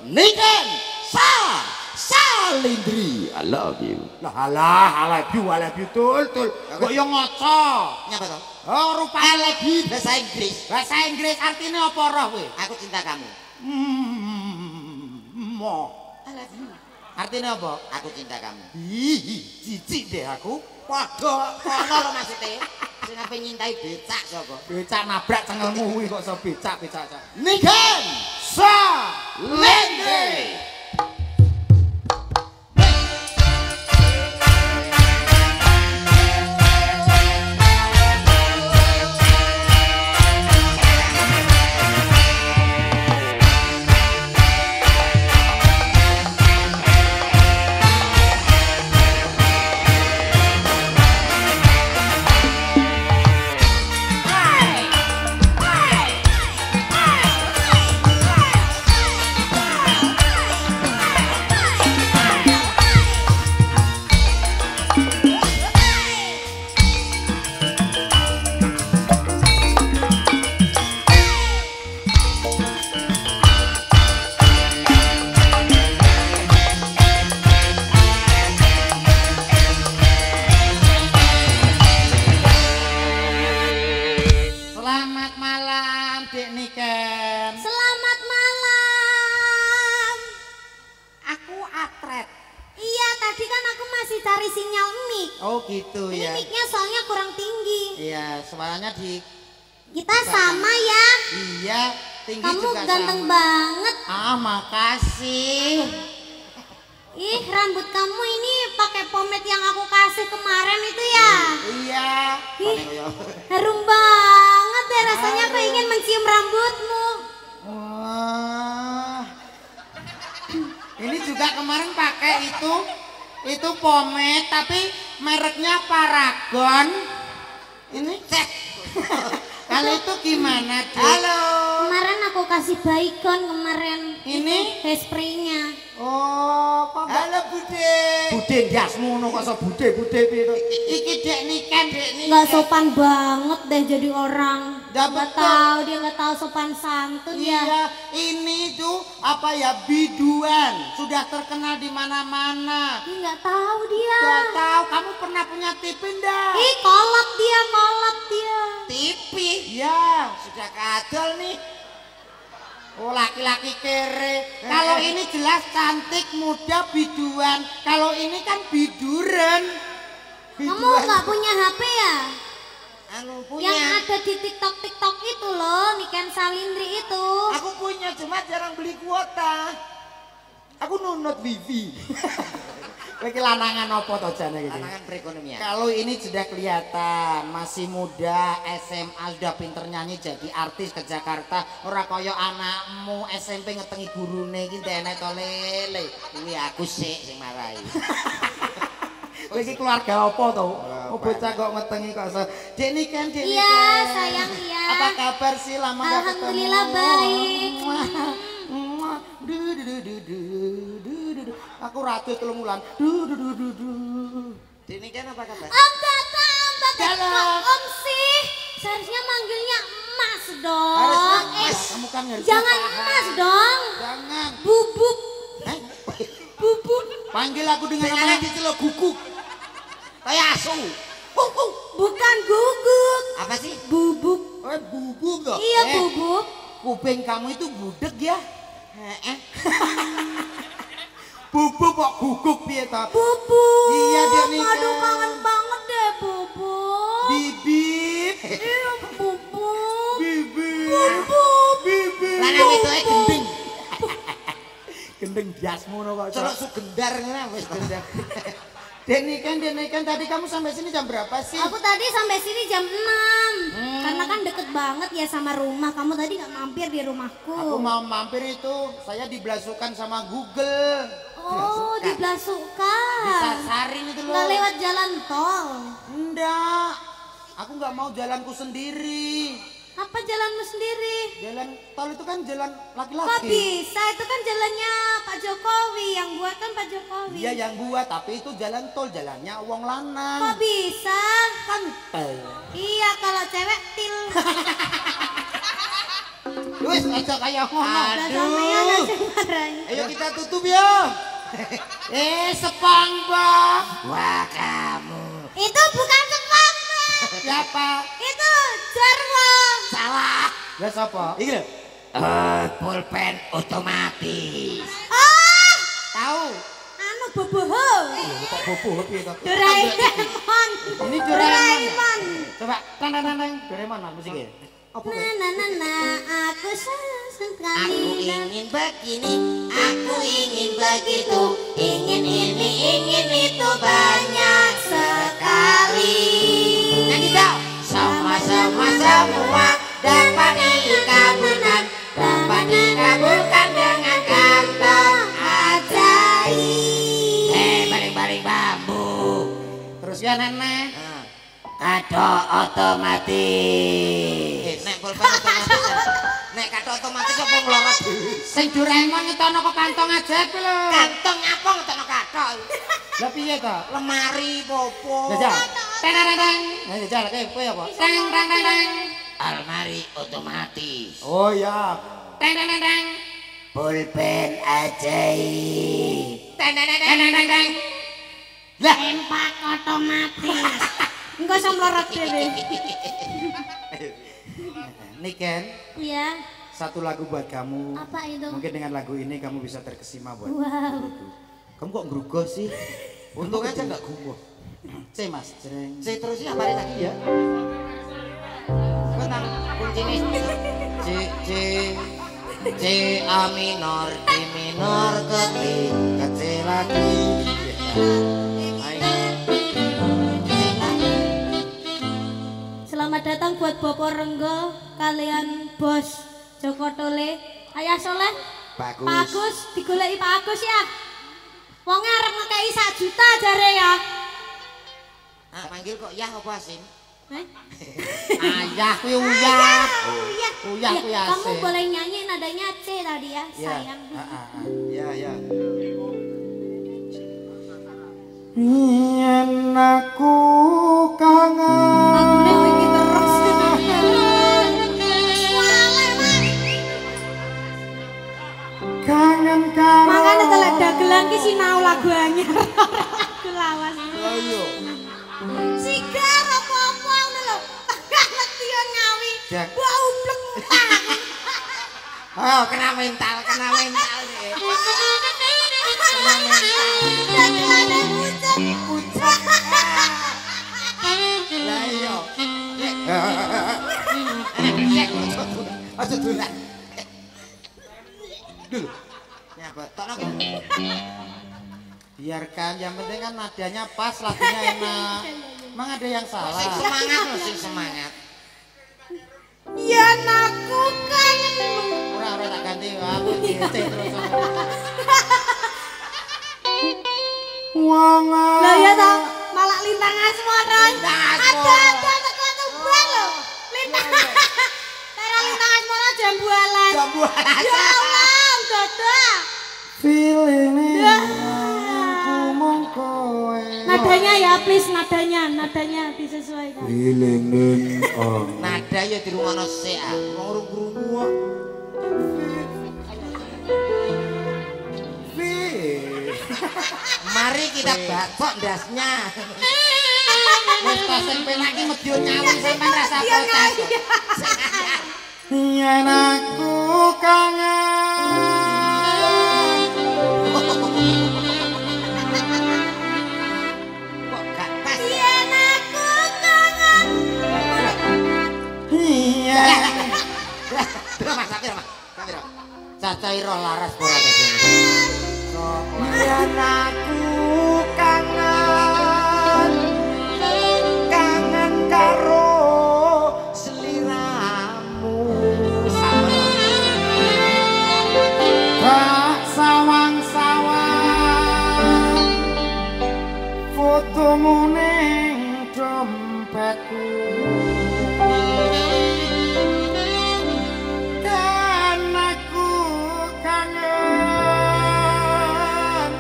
Niken Salindri, I love you. Lah alah, I love you tul. Kok yo ngaca. Nyapa to? Oh, rupane Lagi bahasa Inggris. bahasa Inggris artinya apa roh kowe? Aku cinta kamu. Mo. I love you. Artinya apa? Aku cinta kamu. Ih, jijik deh aku. Padha kono lho maksude. Sing ape nyintai becak sapa? Becak nabrak cengelmu kuwi kok iso becak. Niken Salindri. Selamat malam, Dek Niken. Selamat malam. Aku atret. Iya, tadi kan aku masih cari sinyal mic. Oh gitu Ini ya. mic-nya soalnya kurang tinggi. Iya, suaranya di. Kita sama ya. Iya, tinggi Kamu juga ganteng sama. banget. Ah, makasih. Ih, rambut kamu ini pakai pomade yang aku kasih kemarin itu ya. Iya. Ih, harum banget deh rasanya. Aku ingin mencium rambutmu. Wah. Ini juga kemarin pakai itu pomade tapi mereknya Paragon. Ini cek. Kalau itu gimana, Dek? Halo. Kemarin aku kasih Baygon kemarin. Ini? Hairspray-nya. Oh, kok enggak Halo Bude. bude ndiasmu ngono kok iso bude piye to? Iki Dek Niken. Nggak sopan banget deh jadi orang. Nggak Nggak betul. tahu, dia nggak tahu sopan santun ya. Iya, ini tuh apa ya biduan, sudah terkenal di mana-mana. Ih, nggak tahu dia. Gak tahu, kamu pernah punya TV enggak? Ih, kolot dia, kolot dia. TV. Ya, Sudah kadal nih. oh laki-laki kere. Kalau ini jelas cantik, muda, biduan. Kalau ini kan biduran. Kamu nggak punya HP ya? Anu Yang punya. ada di TikTok itu loh, Niken Salindri itu. Aku punya cuma jarang beli kuota. Aku nunut wifi. Lagi lanangan apa to jane iki? Tantangan perekonomian. Kalau ini sudah kelihatan masih muda, SMA sudah pinter nyanyi jadi artis ke Jakarta. Ora kaya anakmu SMP ngetengi gurune iki tenek to lele. Kuwi aku sik sing marahi. Kowe iki keluarga apa to? Oh bocah kok ngetengi kok iso. Dek Niken, Dek Niken. Iya, sayang iya. Apa kabar sih lama gak ketemu? Alhamdulillah baik. Muah. Du, du, du, du, du, du, du, du. Aku ratu 3 bulan. Du, du, du, du, du. Dini kan apa kabar? Om datang, Halo. Kok Om sih? Seharusnya manggilnya Emas dong. Harus Mas, kamu kan harus Jangan paham. Emas dong. Jangan. Bubuk. Eh? Bubuk. Panggil aku dengan Jangan nama diceluk guguk. Kayak asu. Bukan guguk. Apa sih? Bubuk. bubuk toh. Iya, bubuk. Kuping kamu itu budek ya. Heeh. Bubuk kok guguk piye toh? Bubuk. Iya, dia nih, Aduh, Kak. kangen banget deh bubuk. Bibip. Iya, bubuk. Bibip. Bubuk. Bibip. Lanang wedoke gending. Gendeng jasmu no kok. Celok sugendar ngene wis gendar. Deni kan tadi kamu sampai sini jam berapa sih? Aku tadi sampai sini jam 6. Karena kan deket banget ya sama rumah. Kamu tadi nggak mampir di rumahku. Aku mau mampir itu, saya diblasukan sama Google. Oh, diblasukan. Disasarin itu loh. Nggak lewat jalan tol. Enggak. Aku nggak mau jalanku sendiri. Apa jalanmu sendiri? Jalan tol itu kan jalan Kok laki-laki. bisa? Itu kan jalannya Pak Jokowi. Yang buat kan Pak Jokowi. Iya yang buat, tapi itu jalan tol, jalannya wong Kok lanang. bisa? Kan tol. Iya, kalau cewek til. Wis aja kaya ngono. Sampeyan aja marahi. Ayo kita tutup ya. SpongeBob. Wah, kamu. Itu bukan SpongeBob. Siapa? Itu Jarwo. Salah. Lah sapa? Iki lho. Pulpen otomatis. Oh, Tahu. anu boboho. Kok bobo piye to? Doraemon. Ini Doraemon. Doraemon. Coba tang tang tang Doraemon Mas musiknya. Apa Na kowe? na na na, aku sayang sekali. Aku ingin begini, aku ingin begitu, ingin ini, ingin itu banyak sekali. Nyanyi dong. Sama-sama semua dapat dikabulkan, dapat dikabulkan dengan kantong ajaib. Baling-baling bambu. Terus ya nenek. Kado otomatis. Nek pulpen otomatis. Nek kado otomatis apa nglorot dhewe? Sing Doraemon ngetono kok kantong aja kuwi lho. Kantong apa ngetono kado? Lah piye to? Lemari popo. Jajal. Teng teng teng. Nah jajal kowe apa? Teng teng teng teng. Almari otomatis. Oh ya. Teng teng teng teng. Pulpen ajaib. Teng teng teng teng teng. Lah, Tempat otomatis. Engko iso mlorot dhewe. Niken, Iya. satu lagu buat kamu. Apa itu? Mungkin dengan lagu ini kamu bisa terkesima buat. Wow. Kamu kok ngerugoh sih? untung aja enggak gumoh. C Mas, jreng. Saya terusin mari lagi ya. Benang kuncine. C A minor, D minor, ke D, ke C lagi. Selamat datang buat Bapak Renggo kalian Bos Joko Tole. Ayah Soleh. Bagus. Pak Agus, digoleki Pak Agus ya. Wong arep ngekei 1 juta jare ya. Ah, panggil kok ya apa asin? Eh? Ayah kuwi uyah. Uyah. Uyah kuwi Ya, kamu asik. boleh nyanyi nadanya C tadi ya, sayang. Ya, ya. Yen aku kangen. Lagune iki terus. Wale, Mas. Kangen karo. Makane telek dagelan ki sinau lagu anyar. Lagu lawas. Lah iya. Sigar apa-apa ngono lho. Enggak ngerti yo ngawi. Jak. Bau blek. Oh, kena mental deh. Kena mental. Dagelane pucet. Lah iya. Cek. Aja dolan. Dulu. Ya, Pak. Tokno ki. Biarkan, yang penting kan nadanya pas, lagunya enak. Emang ada yang salah? Sing semangat loh, sing semangat. Ya aku kangen. Ora tak ganti aku DC terus. Wong Lah ya toh, malah lintang asmara. Lintang Ada asmara. teko tebal lho. Lintang. Tera lintang asmara jambualan. Jambualan. Ya Allah, dadah. feeling Ya. aku mong kowe. Nadanya ya please, nadanya disesuaikan. Feeling Nada ya di rumah nose ah. Ngurung krungu. Mari kita bakok ndasnya. Wis tas sing penak iki medhio nyawi sampean rasa Iya, protes. iya. Yen aku kangen. Kok gak pas? Yen aku kangen. Iya. Mas, Mas. Cacai roh laras ora dene. Yen aku kangen. Kangen karo Seliramu sama. Kak sawang-sawang fotomu ning dompetku kan aku kangen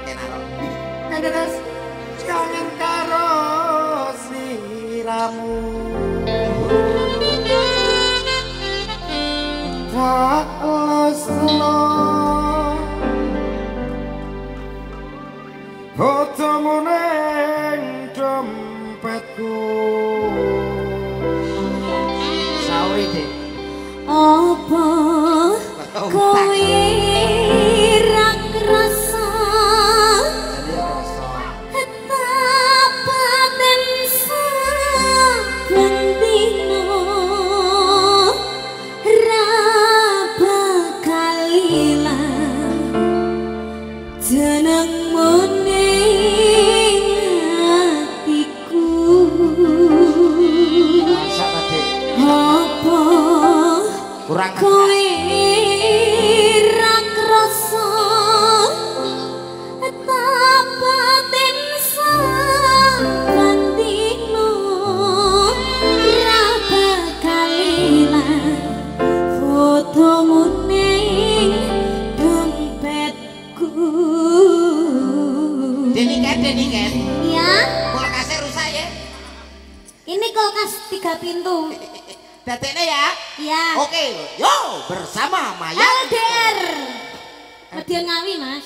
kangen karo sliramu fotomu ning dompetku. Sauri Dik. Apa kowe ra krasa tapaten saben dina ra bakal ilang jenengmu ning atiku. Masa Dik. Apa Kurang kowe ra krasa tapaten saben dina ra bakal ilang fotomu ning dompetku. Deniken. Ya, Kulkasnya rusak ya. ini kulkas 3 pintu. Dadekne ya. Ya. Oke, yo bersama Maya. LDR. Medya Ngawi, Mas.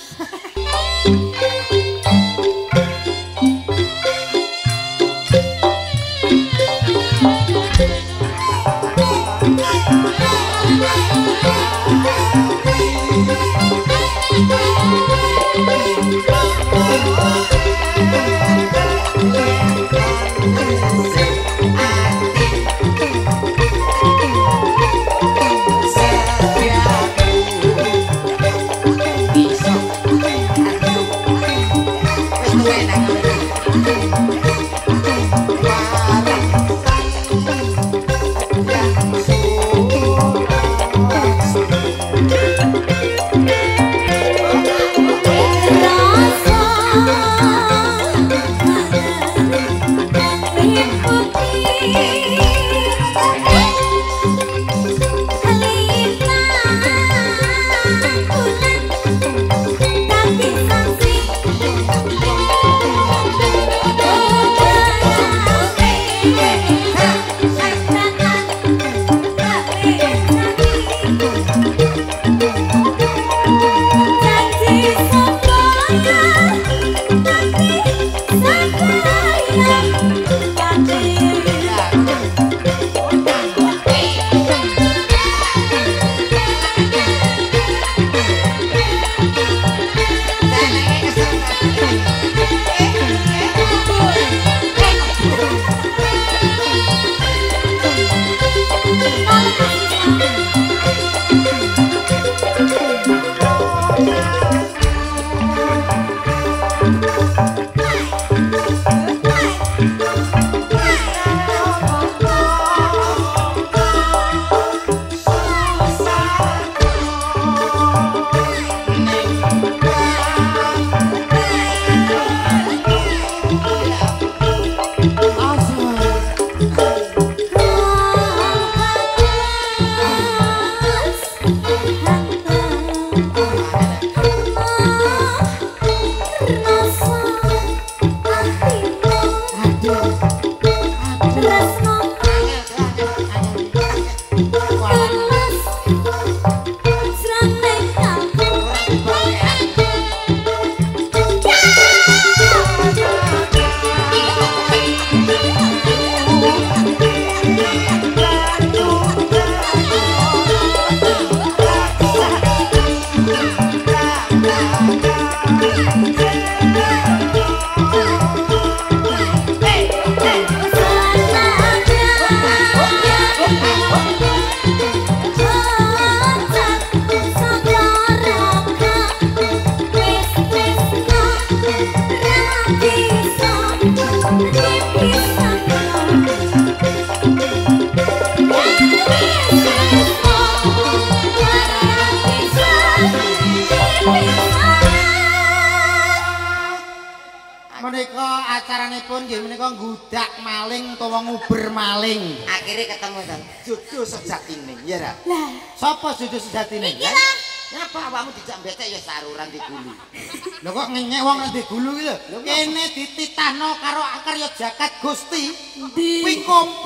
Menika acaranipun nggih menika nggudak maling utawa nguber maling. Akhirnya ketemu to. Jojo sejatine, ya ra? Lah, Sapa jojo sejatine? iki lah. Nyapa awakmu dijak becek ya saruran digulu. Lho kok ngenyek wong nang digulu iki lho. Kene dititahno karo karya jagat Gusti. Ndi? Kuwi komplit.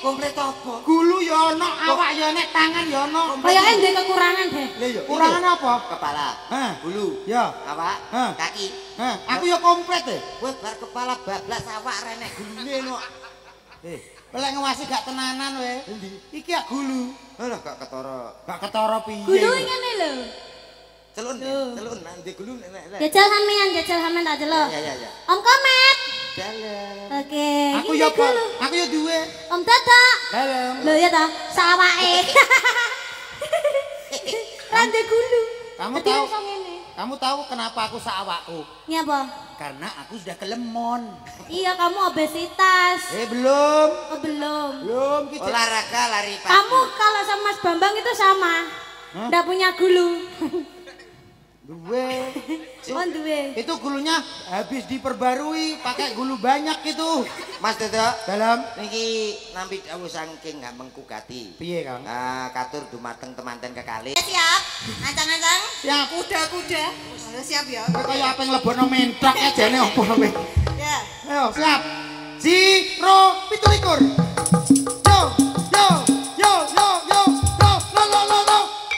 Komplit apa? Gulu ya ono, awak ya nek, tangan ya ono. Kayaknya ndek kekurangan deh. Lah ya, kurangan apa? Kepala, Hah? bulu, Ya. awak, Hah? kaki. Hah, aku ya komplit e. Kowe bar kepala bablas awak renek gulune kok. Lek ngewasi gak tenanan we. Iki ya gulu. Alah gak ketara. Gak ketara piye. Gulu ngene lho. Celun, celun nanti gulu nek. Jajal sampean tak delok. Ya. Om Komet. Dalam. Oke, Aku iki ya gulu. aku ya duwe. Om Dadak. Dalam. Lho ya ta, sawake. Rande gulu. Kamu Dadi tahu? iso ngene. Kamu tahu kenapa aku sawakku? Nyapa? Karena aku sudah kelemon. Iya, kamu obesitas. Belum. Oh, belum. Belum kita. Olahraga lari pagi. Kamu kalau sama Mas Bambang itu sama. Hah? Nggak punya gulu. Duwe. Oh, duwe. Itu gulunya habis diperbarui, pakai gulu banyak itu. Mas Dodo, Dalam niki nampi dawuh saking Gamengku Gati. piye, Kang? Katur dumateng temanten kekalih. Siap, ancang-ancang. Siap. Kuda-kuda. Siap ya. Kowe kaya apa nglebono mentok ya jane opo kowe? Ya. Ayo, siap. 0 17. Yo, yo, yo, yo, yo, yo, lo.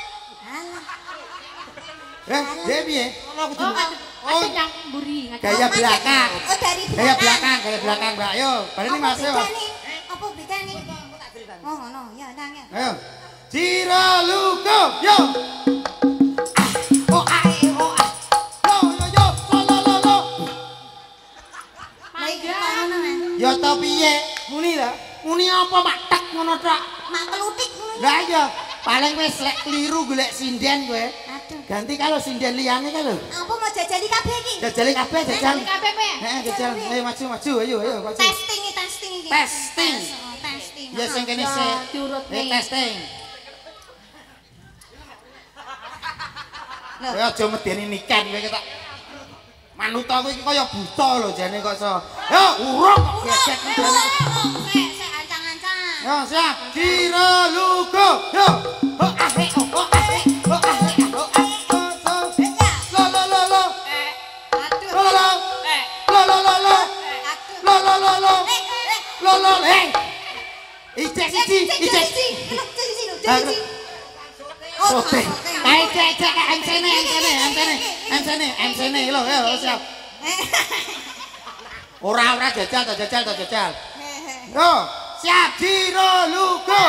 Dia piye? Oh, yang mburi. Gaya belakang. Oh, dari Gaya belakang. belakang, Mbak. Ayo, balik nih Apa Mas yo. beda nih? Apa beda nih? Oh, ngono. Ya, nang ya. Ayo. Ciraluko, yo. Oh, ah. Yo, lo. Lah iki ngono men. Ya to piye? Muni lho. Muni apa mak tek ngono tok. Mak kelutik ngono. Lah iya, paling wis lek keliru golek sinden kowe. Aduh. Ganti kalau sinden liyane kan lho. Apa mau jajali kabeh iki? Jajali kabeh, jajal. KPP. Heeh, jajal. Ayo maju, ayo, maju. Testing iki. Testing. Oh, testing. Ya sing kene Ya, sik. diurut nih. Testing. Loh. Kowe aja medeni niken kowe ketok. Manut aku iki kaya buta lho jane kok iso. Yo, urung kok gesek jane. Sik ancang-ancang. Yo, siap. Ciraluko. Yo. Ho ahe, ho ahe, ho ahe, ho ahe. Lo. Aduh. Lo. Lo. Hey. Ijek siji. Sote. Ayo cek MC-ne lho, yo siap. Ora jajal. Yo, siap Ciraluko.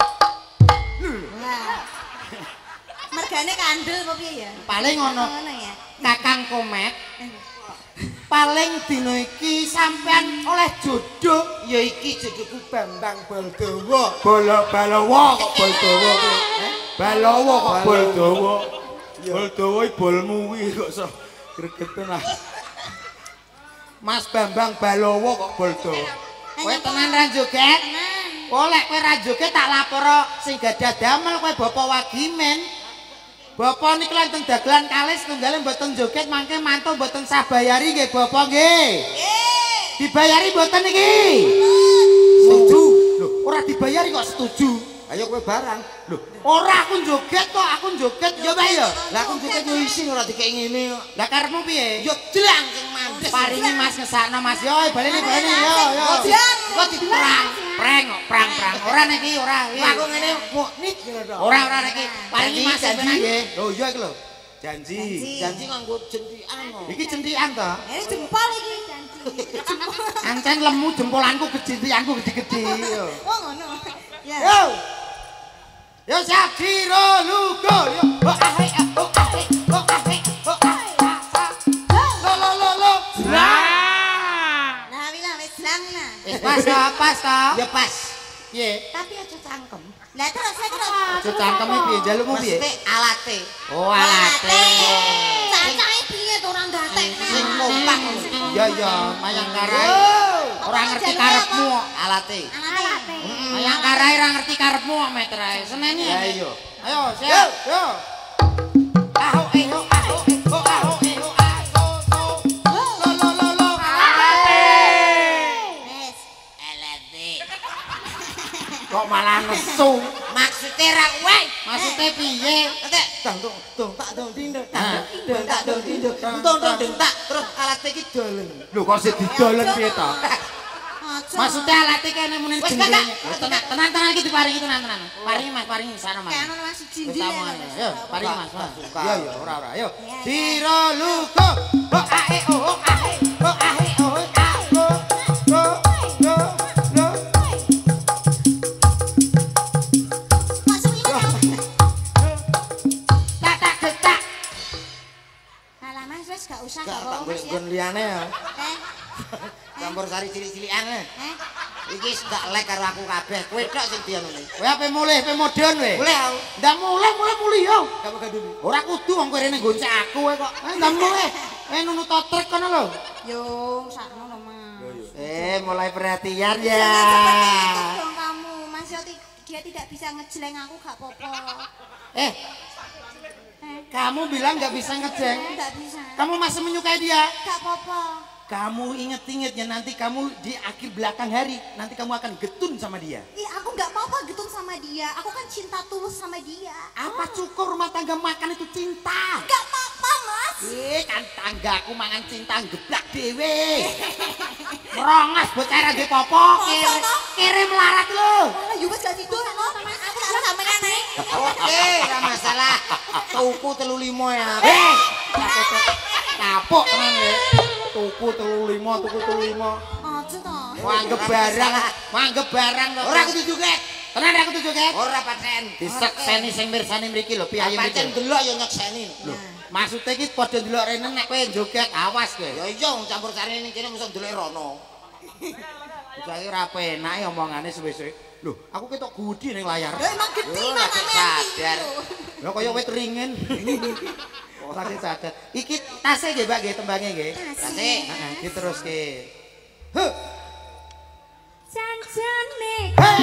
Mergane kandel apa piye ya? Paling ngono. Ngono ya. Kakang Komet. Paling dina iki sampean oleh jodoh ya iki jodohku Bambang Baldawa. Balawa kok Baldawa kuwi. Balawa kok Baldawa. Baldawa iki bolmu kuwi kok iso gregeten lah. Mas Bambang Balawa kok Baldawa. Kowe tenan ra joget? Tenan. Oh lek kowe ra joget tak laporo sing gadah damel kowe Bapak Wagimen. Bapak niku lan teng dagelan kalis tunggale mboten joget mangke mantu mboten sabayari nggih Bapak nggih. Dibayari mboten iki? Setuju. Lho, ora dibayari kok setuju. Ayo kowe barang. Lho, ora aku joget kok, aku joget ya Pak ya. Lah aku joget yo isin ora dikek ngene kok. Lah karepmu piye? Yo jlang sing mandes. Paringi Mas ngesakno Mas yo, baleni yo. Kok diperang. Prang. Ora niki ora. Aku ngene muknit ngono to. Ora niki. Paringi Mas janji nggih. nggih. Lho iya iki lho. Janji. Janji nganggo jentikan kok. Iki centikan to? Ini jempol iki janji. Ancen lemu jempolanku gede-gedeanku gede-gede. Oh ngono. Ya. Yo. Yo siap Ciraluko. Yo. Ho ahe, ho ahe, ho ahe, ho ahe. Lo. Nah, wis jlang nah. Pas ta? Ya pas. Piye? Tapi aja cangkem. Lah terus. Aja cangkeme piye? Jalukmu piye? Mesti alate. Oh, alate. Cacahe piye to ora gatekne. Sing kompak. Ya, mayang karai. Ora ngerti karepmu kok. Alate. Alate. Mayang karai ora ngerti karepmu kok meter ae. Seneni. Ya iya. Ayo, siap. Yo. Aho eh ho aho eh ho aho eh ho aho. Lo. Wis. Alate. Kok malah nesu? Maksude ra kowe. Maksudnya piye? Entek dong tak dong dindong. Dong tak terus alate iki dolen. Lho kok sik didolen piye to? Maksudnya alatnya kene muni gendeng. Tenang iki diparingi tenan. Paringi Mas, paringi sana Mas. Kayak ono Mas siji Yo, paringi Mas. Yo Yo, ora. Yo. Sira lugo. Ho ae oh ae. Ho ae oh ae. Go. Tak. Alah Mas wis gak usah Gak kok tak Mas ya. gon liyane ya. Eh, Campur sari cilik-cilikan. eh. Iki gak lek karo aku kabeh. Kowe tok sing dianu iki. Kowe ape mulih, ape modern kowe? Mulih aku. Ndak mulih yo. Kamu kadung. Ora kudu wong kowe rene goncek aku kowe kok. Ndak mulih. Nunut totrek kono lho. Yo, sakno lho Mas. Mulai perhatian ya. Jangan seperti itu dong kamu. Mas yo dia tidak bisa ngejleng aku gak apa-apa. Eh, kamu bilang nggak bisa ngejeng. Enggak bisa. Kamu masih menyukai dia. Gak apa-apa. Kamu inget-inget ya nanti kamu di akhir belakang hari nanti kamu akan getun sama dia. Ih, aku nggak apa-apa getun sama dia. Aku kan cinta tulus sama dia. Apa cukur rumah tangga makan itu cinta? Gak apa-apa, Mas. Kan tanggaku mangan cinta geblak dewe. Merongas bocah ra ndek popo. Kirim melarat lo. Malah yo wis gak tidur kok. Aku tak sampeyan naik. Oke, enggak masalah. Tuku 35 ya. Kapok tenan ya. Tuku 35. Aja to. Wanggep barang kok. Ora kudu joget. Tenan aku tuh joget. Ora pancen. Disekseni sing mirsani mriki lho, piye Pancen mriki. delok ya nyekseni. Maksudnya iki padha ndelok rene nek kowe joget awas kowe. Ya iya wong campur sari ning kene mesti ndelok rono. Saiki ora penak omongane suwe-suwe. Lho, aku ketok gudi ning layar. Lho emang gede Yo, mana lagi sadar. Lho kaya wit ringin. Oh, lagi sadar. Iki tase nggih, Mbak, nggih tembange nggih. Tase. Heeh, diteruske. Huh. Janjane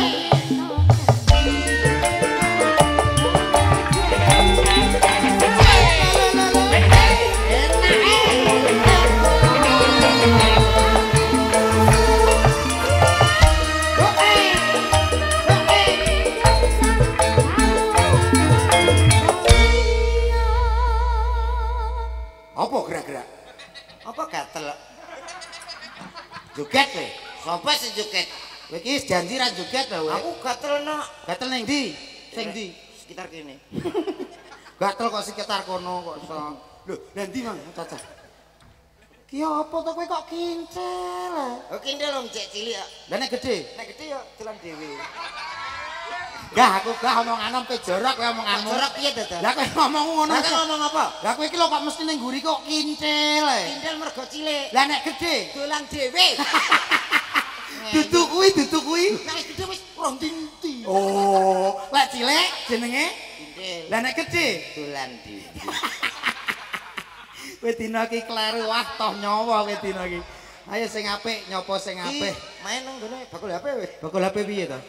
Apa gerak-gerak? Apa gatel? Joget kowe. Sopo sing joget? Kowe iki janji ra joget lho kowe. Aku gatel no. Gatel ning ndi? Sing ndi? Sekitar kene. Gatel kok sekitar kono kok iso. Lho, lha ndi Mang? Caca. Ki apa to kowe kok kincel? Oke ndel wong cek cilik kok. Lah nek gedhe? Nek gede ya dolan dhewe. Gah aku gah omong-anom pe jorok kowe omonganmu. Jorok piye to? Lah kowe ngomong ngono. Lah ngomong apa? Lah kowe iki lho kok mesti ning nguri kok kincel. Kindel mergo cilik. Lah nek gedhe? Dolan dhewe. Dudu kuwi. Nek wis gede wis rong dinti. Oh, lek cilik jenenge? Kindel. Lah nek gedhe? Dolan dhewe. Kowe dina iki kleru wah toh nyawa kowe dina iki. Ayo sing apik nyopo sing apik. Main nang ngene bakul HP wis. Bakul HP piye to?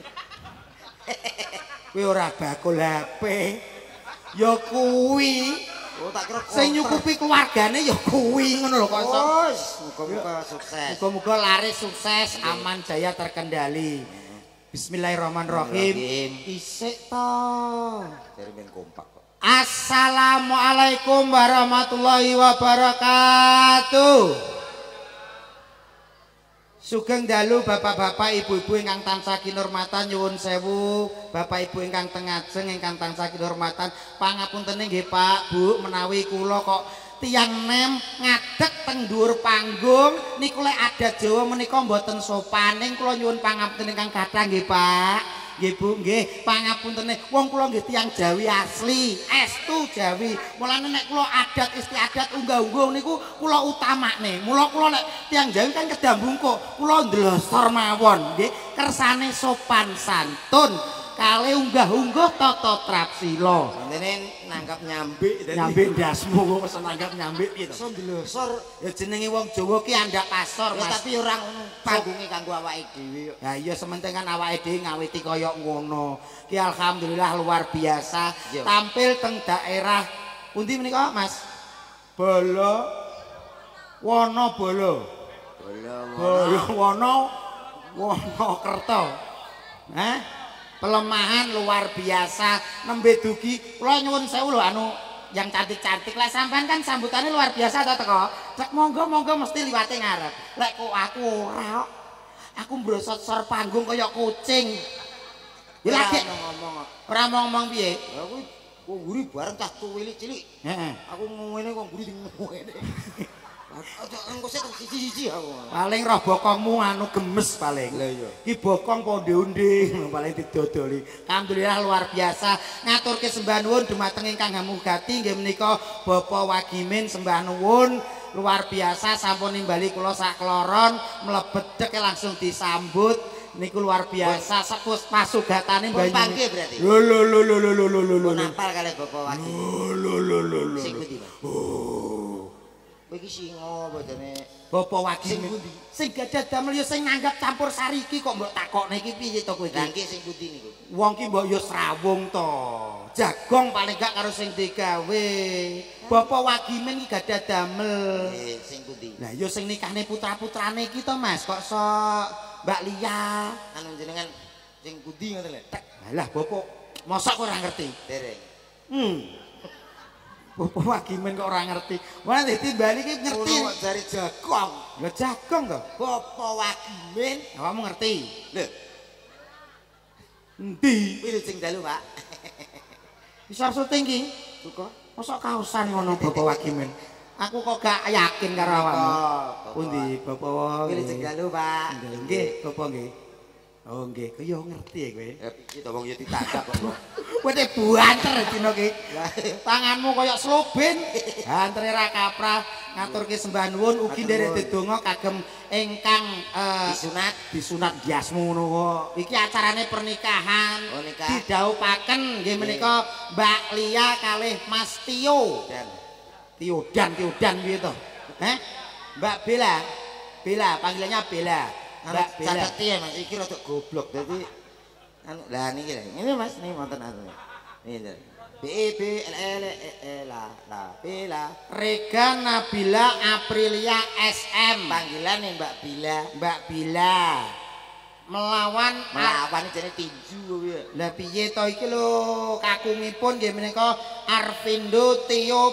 Kowe ora bakul HP. Ya kuwi. Oh tak kira Sing nyukupi keluargane ya kuwi ngono lho kok iso. Wes, muga-muga sukses. Muga-muga laris sukses, aman jaya terkendali. Bismillahirrahmanirrahim. Isik to. Dari men kompak kok. Assalamualaikum warahmatullahi wabarakatuh. Sugeng dalu bapak-bapak ibu-ibu ingkang tansah kinurmatan nyuwun sewu, bapak ibu ingkang teng ajeng ingkang tansah kinurmatan pangapunten nggih Pak Bu menawi kula kok tiyang nem ngadeg teng dhuwur panggung niku lek adat Jawa menika mboten sopan ning kula nyuwun pangapunten ingkang kathah nggih Pak. Nggih Bu, nggih pangapuntene. Wong kula nggih tiyang Jawi asli, estu Jawi. Mulane nek kula adat istiadat unggah-ungguh niku kula utamakne. Mula kula nek tiyang Jawi kan kedambungkuk, kula ndlosor mawon nggih, kersane sopan santun, kale unggah-ungguh tata trapsila. Mantene nanggap nyambik tadi. Nyambik ndasmu kok pesen nanggap nyambik piye to? Iso ndelosor. Ya jenenge wong Jawa ki andak pasor, Ya Mas. tapi ora ngono. Panggunge kanggo awake dhewe. Ya iya sementing kan awake dhewe ngawiti kaya ngono. Ki alhamdulillah luar biasa. Yo. Tampil teng daerah pundi menika, Mas? Bolo. Wono Bolo. Wonokerto. Hah? Pelemahan luar biasa. Nembe dugi kula nyuwun sewu lho anu yang cantik-cantik. Lek sampean kan sambutannya luar biasa to teko. Cek monggo mesti liwate ngarep. Lek kok aku ora kok. Aku mbrosot sor panggung kaya kucing. Ya lagi ngomong. ora ngomong piye? Ya kuwi kok nguri bareng cah cilik-cilik. Heeh. Aku ngene kok nguri ngene. Aja engko siji-siji aku. Paling roh bokongmu anu gemes paling. Lah iya. Ki bokong ponde-onde paling didodoli. Alhamdulillah luar biasa. Ngaturke sembah nuwun dumateng ingkang hamugati nggih menika Bapak Wagimin sembah nuwun luar biasa sampun nimbali kula sak kloron mlebet dek langsung disambut. Niku luar biasa sepus pasugatane banyu. Panggih berarti. Lho. Nampal kalih Bapak Wagimin. Lho. Sing pundi, Pak? Kowe iki singa bodane. Bapak Wagimin. Sing pundi? Sing gadah damel ya sing nanggap campur sari iki kok mbok takokne iki piye to kowe iki? Lah iki sing pundi niku? Wong ki mbok ya srawung to. Jagong paling gak karo sing digawe. Bapak Wagimin iki gadah damel. Sing pundi? Lah ya sing nikahne putra-putrane iki to Mas, kok sok Mbak Lia. Anu jenengan sing pundi ngoten lho. Tek Lah Bapak mosok ora ngerti. dereng. Bapak Wagimin kok ora ngerti. Wah dadi bali iki ngerti. Ono kok jari jagong. Ya jagong to. Bapak Wagimin. Kamu ngerti? Lho, Endi? kuwi sing dalu, Pak. Isor syuting ki. Suka? Mosok kausan ngono Bapak Wagimin. Aku kok gak yakin karo awakmu. Pundi Bapak? Kuwi sing dalu, Pak. Nggih, Bapak nggih. Oh nggih, kaya ngerti ya kowe. Ya piye to wong ya ditangkap kok. Kowe te banter dina ki. Tanganmu kaya sloben. Bantere ra kaprah ngaturke sembah nuwun ugi nderek dedonga kagem ingkang disunat biasmu ngono kok. Iki acarane pernikahan. Oh, nikah. Didhaupaken nggih menika Mbak Lia kalih Mas Tio. Tiodan piye to? Mbak Bella, panggilannya Bella. Mbak Bella. Cateti ya Mas, iki rada goblok. Dadi anu lah niki lho. Ini Mas, niki wonten anu. Ini lho. B B L L E la Bella. Rega Nabila Aprilia SM. Panggilane Mbak Bila. Mbak Bila. Melawan jane tinju kuwi. Lah piye to iki lho kakungipun nggih menika Arvindo Tio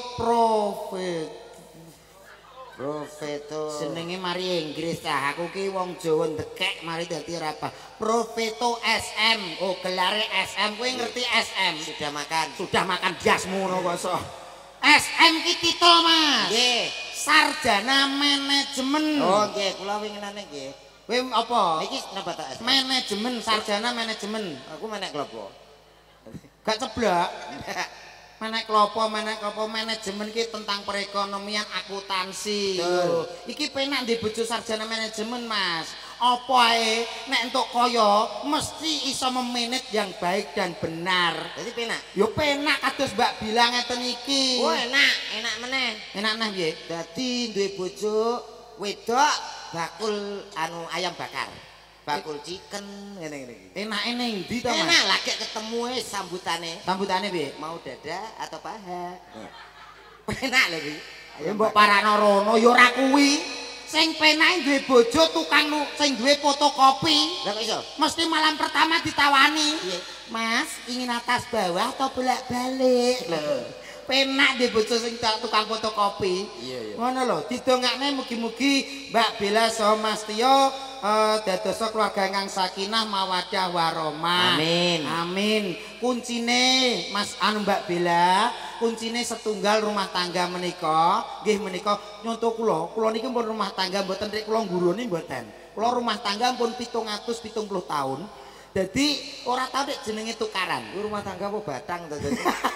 Profeto. Jenenge mari Inggris ta. Aku ki wong Jawa ndekek mari dadi ora apa. Profeto SM. Oh, gelare SM. Kowe ngerti SM? Sudah makan jasmu ngono kok sok. SM ki titel, Mas. Nggih. Sarjana manajemen. Oh, nggih, kula winginane nggih. Kowe apa? Niki napa ta? Manajemen, sarjana manajemen. Aku menek klopo. Gak ceblak. Menek klopo manajemen ki tentang perekonomian akuntansi. Iki penak ndek bojo sarjana manajemen, Mas. Apa ae nek entuk kaya mesti iso memanage yang baik dan benar. Jadi penak. Yo penak kados Mbak bilang ngeten iki. Oh, enak meneh. Enak nah piye? Dadi duwe bojo wedok bakul anu ayam bakar. Bakul chicken ngene-ngene iki. Enake ning ndi to, Mas? Enak lah gek ketemu sambutane. Sambutane piye? Mau dada atau paha. Enak lho iki. Ya mbok parano rono ya ora kuwi. Sing penake duwe bojo tukang sing duwe fotokopi. Lah kok iso? Mesti malam pertama ditawani. Iya. Mas, ingin atas bawah atau bolak-balik? Lho. Penak di bojo sing tukang fotokopi. Iya. Ngono lho, didongakne mugi-mugi Mbak Bella saha Mas Tio dadosa keluarga ingkang sakinah mawaddah warahmah. Amin. Amin. Kuncine Mas anu Mbak Bella, kuncine setunggal rumah tangga menika, nggih menika nyonto kula niki pun rumah tangga mboten rek kula ngguruni mboten. Kula rumah tangga pun 770 tahun. Dadi ora tau nek jenenge tukaran. Ku rumah tangga apa batang to dadi.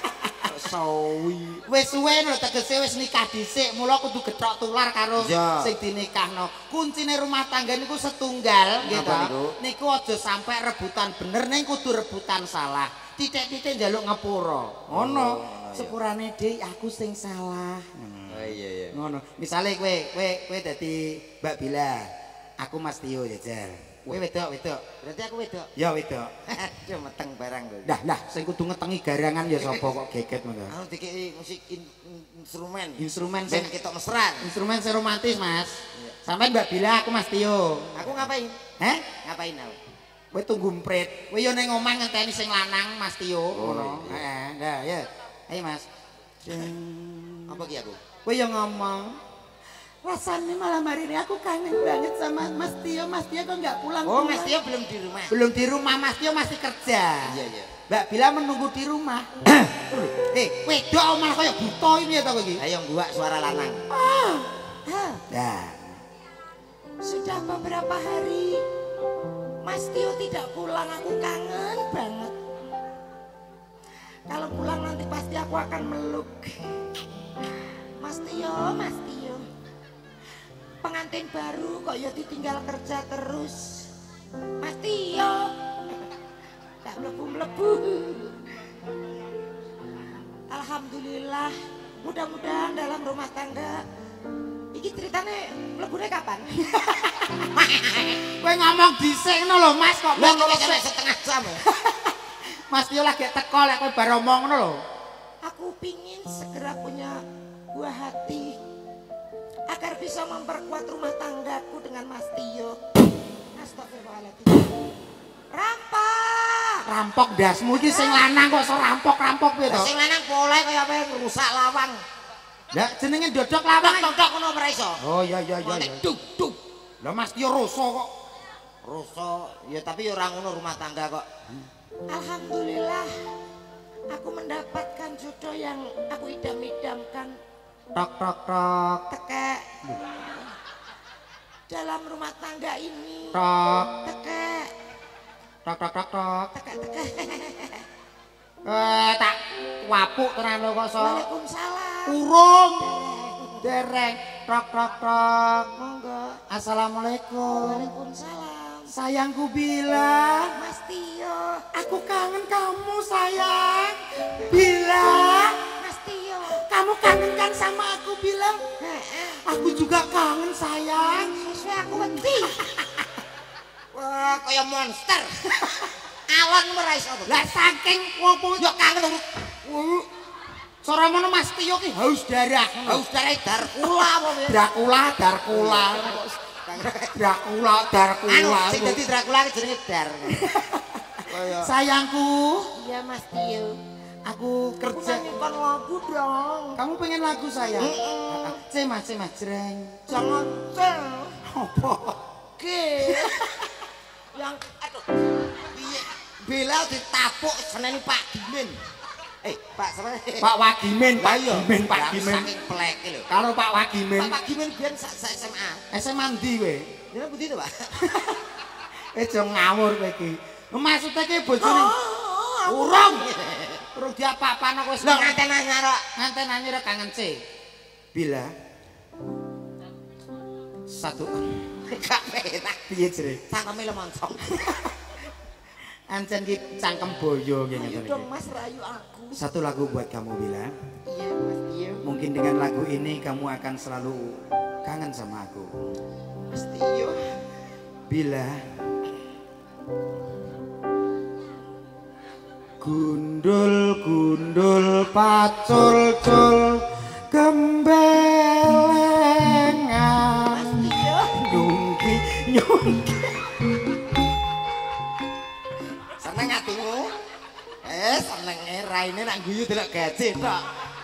Sawi. Wis suwe lho tegese wis nikah dhisik, mula kudu gethok tular karo sing dinikahno. Kuncine rumah tangga niku setunggal nggih to. Niku aja sampai rebutan bener ning kudu rebutan salah. Titik-titik njaluk ngepura. Ngono. Sepurane Dik aku sing salah. Oh iya. Ngono. Misale kowe dadi Mbak Bila, aku Mas Tio jajal. Kowe wedok. Berarti aku wedok. Ya wedok. Aduh meteng barang lho. Lah sing kudu ngetengi garangan ya sapa kok geget ngono. Anu dikeki musik instrumen. Instrumen sing sing ketok mesran. Instrumen sing romantis, Mas. Sampai Mbak Bila, aku Mas Tio. Aku ngapain? Ngapain aku? Kowe tunggu mprit. Kowe yo ning omah ngenteni sing lanang Mas Tio ngono. Heeh. Nah, ya. Ayo Mas. Apa ki aku? Kowe yo ngomong Rasanya malam hari ini aku kangen banget sama Mas Tio. Mas Tio kok nggak pulang? Oh, Mas Tio belum di rumah. Belum di rumah, Mas Tio masih kerja. Iya, iya. Mbak Bila menunggu di rumah. Wedok malah kayak buta ini ya tau iki. Ayo gua suara lanang. Nah, sudah beberapa hari Mas Tio tidak pulang, aku kangen banget. Kalau pulang nanti pasti aku akan meluk. Mas Tio, Mas Tio. Pengantin baru kok ya ditinggal kerja terus. Mas Tio. Tak melebu-melebu. Alhamdulillah, mudah-mudahan dalam rumah tangga iki ceritane mlebune kapan? Kowe ngomong dhisik ngono lho Mas kok Ngono setengah jam. Mas Tio lagi teko lek kowe bar omong ngono lho. Aku pingin segera punya buah hati agar bisa memperkuat rumah tanggaku dengan Mas Tio. Astagfirullahaladzim. Rampok dasmu iki sing lanang kok iso rampok-rampok piye to? Sing lanang pole kaya apa rusak lawang. Lah jenenge dodok lawang. Tok ngono ora iso. Oh iya. Duk duk. Lah Mas Tio roso kok. Roso, ya tapi ya ora ngono rumah tangga kok. Alhamdulillah aku mendapatkan jodoh yang aku idam-idamkan. Tok tok tok. Tekek. Dalam rumah tangga ini. Tok. Tekek. Tok tok tok tok. Tekek. Tak wapuk tenan lho kok so. Waalaikumsalam. Urung. Dereng. Tok tok tok. Monggo. Assalamualaikum. Waalaikumsalam. Sayangku Bila. Mas Tio, aku kangen kamu sayang. Bila. Mas Tio, kamu kangen kan sama aku Bila? Aku juga kangen sayang. Sesuai aku wedi. Wah, kaya monster. Alon ora iso. Lah saking wong Yo kangen. Sora mono Mas Tio ki haus darah. Haus darah Dracula apa piye? Dracula. Anu sing dadi Dracula ki jenenge Dar. Sayangku. Iya Mas Tio. Aku kerja. Nyanyikan lagu dong. Kamu pengen lagu sayang? Mas, jreng. Jangan cel. Apa? Oke. Yang aduh. Bela ditapuk seneni Pak Dimin. Pak sama Pak Wagimin, Pak Gimin, Pak Gimin. Saking pleke lho. Kalau Pak Wagimin. Pak Gimin biyen sak SMA. SMA ndi kowe? Ya pundi to, Pak? Aja ngawur kowe iki. Maksudnya ki bojone Urung. urung diapa-apano kowe. Lho nganten anyar kok. Nganten anyar kangen C. Bila. Satu. Gak penak. Piye jere? Cangkeme lemoncong. Ancen ki cangkem boyo ki ngene. Dong Mas rayu aku. Satu lagu buat kamu Bila. Iya Mas Tio. Mungkin dengan lagu ini kamu akan selalu kangen sama aku. Mas Tio. Bila gundul-gundul pacul-cul gembelengan Mas Tio. nyungki Seneng atimu? Senenge raine nak guyu delok gaji tok.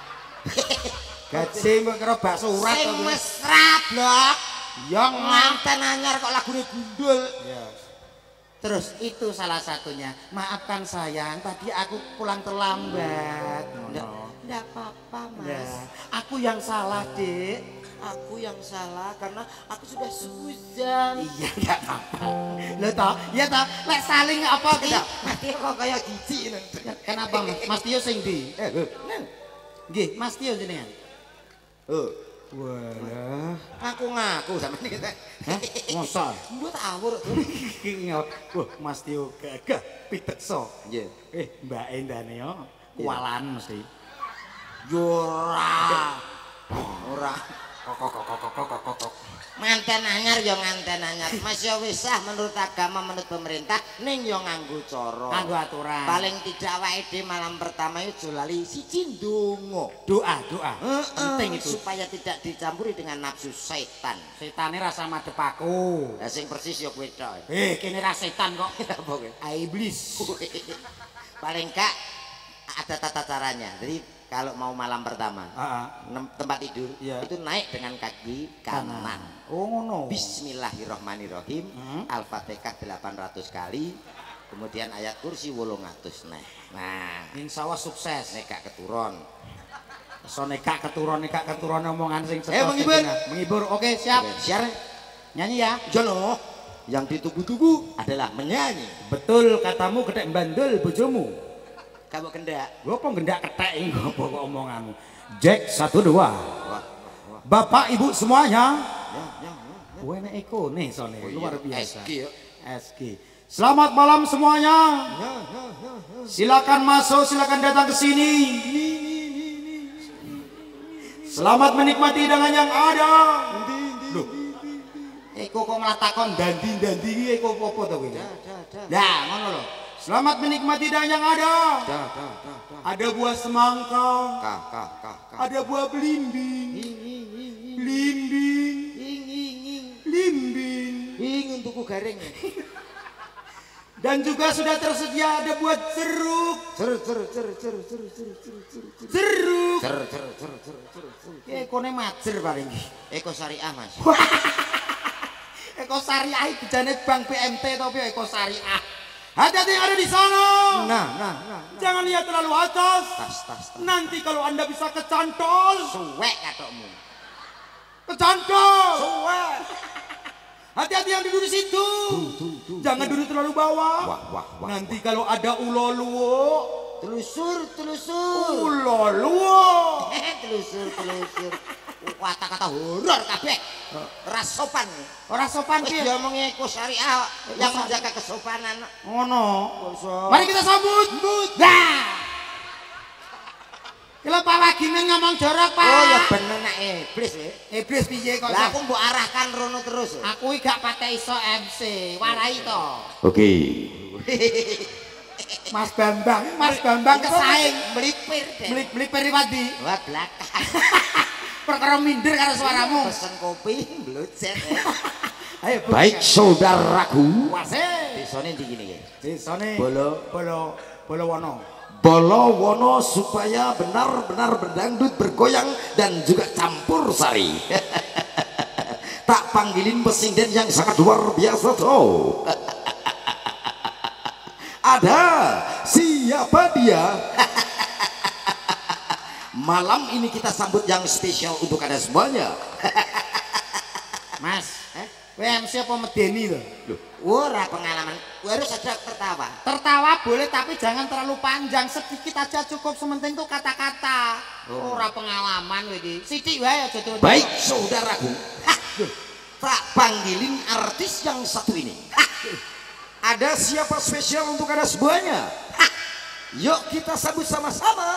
gaji mbok kira bakso urat Sing to. mesra blok. Ya Nganten anyar kok lagune gundul. Ya. Terus itu salah satunya. Maafkan sayang, tadi aku pulang terlambat. Nggak apa-apa Mas. Ya, aku yang salah, Dik. Aku yang salah karena aku sudah suzan. Iya, enggak apa-apa. Lho toh, ya toh, lek saling apa kita? Mas Tio kok kayak gici. Kenapa Mas? Mas Tio sing ndi? Nggih, Mas Tio jenengan. Walah, Aku ngaku sama ini kita. hah? Mosok. Buat awur tuh. Wah, Mas Tio gagah pitekso. Iya. Mbak Endane yo kualan mesti. Ora. Ora. Kok. Manten anyar ya nganten anyar. Mas ya wis sah menurut agama menurut pemerintah ning ya nganggo cara. Nganggo aturan. Paling tidak awake dhewe malam pertama itu lali siji ndonga. Doa. Penting itu. Supaya tidak dicampuri dengan nafsu setan. Setane rasa madhep aku. Lah sing persis ya kowe tok. Kene ra setan kok. Apa kowe? Iblis. Paling gak ada tata caranya. Jadi kalau mau malam pertama tempat tidur itu naik dengan kaki kanan. Oh ngono. Bismillahirrahmanirrahim. Al-Fatihah 800 kali. Kemudian ayat kursi 800 neh. Nah, insyaallah sukses. nek gak keturun. So nekak keturun omongan sing menghibur. Oke, siap. Siar. Nyanyi ya. Jono. Yang ditunggu-tunggu adalah menyanyi. Betul katamu gedek bandel bojomu. Kamu kendak. Gua kok gendak ketek ngopo kok omonganmu. Jack 1 2. Bapak Ibu semuanya. Kowe nek eko nih sone luar biasa. SG. Selamat malam semuanya. Silakan masuk, silakan datang ke sini. Selamat menikmati dengan yang ada. Loh. Eko kok malah takon dandi eko apa to kowe? Lah, ngono lho. Selamat menikmati dengan yang ada. Ada buah semangka. Ada buah belimbing. Ing untukku garing. Dan juga sudah tersedia ada buah jeruk. Jeruk. Eko ne majer paling. Eko syariah, Mas. Eko syariah bejane Bank BMT to piye Eko syariah. Hati-hati yang ada di sana. Nah. Jangan lihat terlalu atas. Tas. Nanti kalau Anda bisa kecantol. Suwek katokmu. Kecantol. Suwek. Hati-hati yang duduk di situ. Jangan duduk terlalu bawah. Wah. Nanti kalau ada uloluo, Telusur. uloluo. Telusur. Kata-kata horor kabeh. Ora sopan. Ora sopan Wis piye? diomongi Eko syariah yang menjaga kesopanan. Ngono. Mari kita sambut. Dah. Kalau Pak lagi ngomong jorok, Pak. Oh ya bener nek iblis we. Iblis piye kok? Lah aku mbok arahkan rono terus. Aku iki gak patek iso MC, warai to. Oke. Mas Bambang kesaing melipir deh. melipir riwadi. Wah belakang. Perkara minder karo suaramu. Pesen kopi blocet. Ayo Baik saudaraku. Wase. Desane ndi gini ya? Desane Bolowono. Bolowono supaya benar-benar berdangdut, bergoyang dan juga campur sari. Tak panggilin pesinden yang sangat luar biasa tuh. Ada siapa dia? Malam ini kita sambut yang spesial untuk Anda semuanya. Mas, kowe MC apa medeni lho? Ora pengalaman, harus ada tertawa. Tertawa boleh tapi jangan terlalu panjang, sedikit aja cukup, sementing tuh kata-kata. Ora pengalaman kowe iki. Sithik wae aja tuh. Baik saudaraku. Tak panggilin artis yang satu ini. Ada siapa spesial untuk Anda semuanya? Yuk kita sambut sama-sama.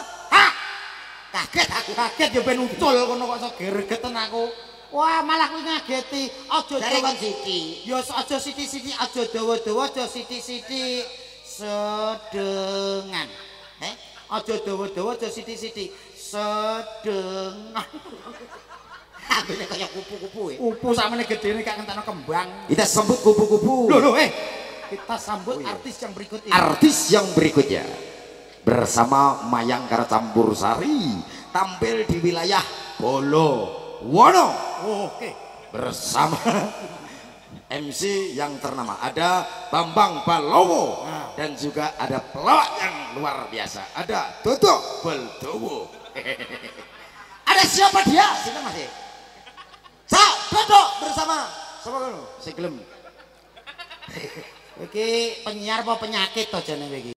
Kaget ya ben ucul kono kok iso gregeten aku. Wah, malah kuwi ngageti. Aja Jaringan Siti. Ya aja sithik-sithik, aja dawa-dawa, aja sithik-sithik. Sedengan. Aja dawa-dawa, aja sithik-sithik. Sedengan. Ambene kaya kupu-kupu. Kupu samene gedene gak ngentekno kembang. Kita sambut kupu-kupu. Loh, kita sambut artis yang berikut ini. Artis yang berikutnya bersama Mayang Karo Campur Sari tampil di wilayah Bolowono. Oke. Bersama MC yang ternama ada Bambang Balowo dan juga ada pelawak yang luar biasa, ada Toto Baldowo. Ada siapa dia? Sini masih. Cak Toto bersama sama kamu. Segelem. Iki penyiar apa penyakit to jenenge iki?